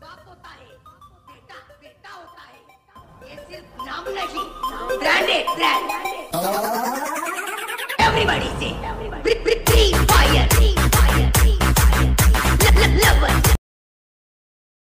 बाप होता है, बेटा बेटा होता है। ये सिर्फ नाम नहीं, ब्रांड है, ब्रांड। एवरीबॉडी से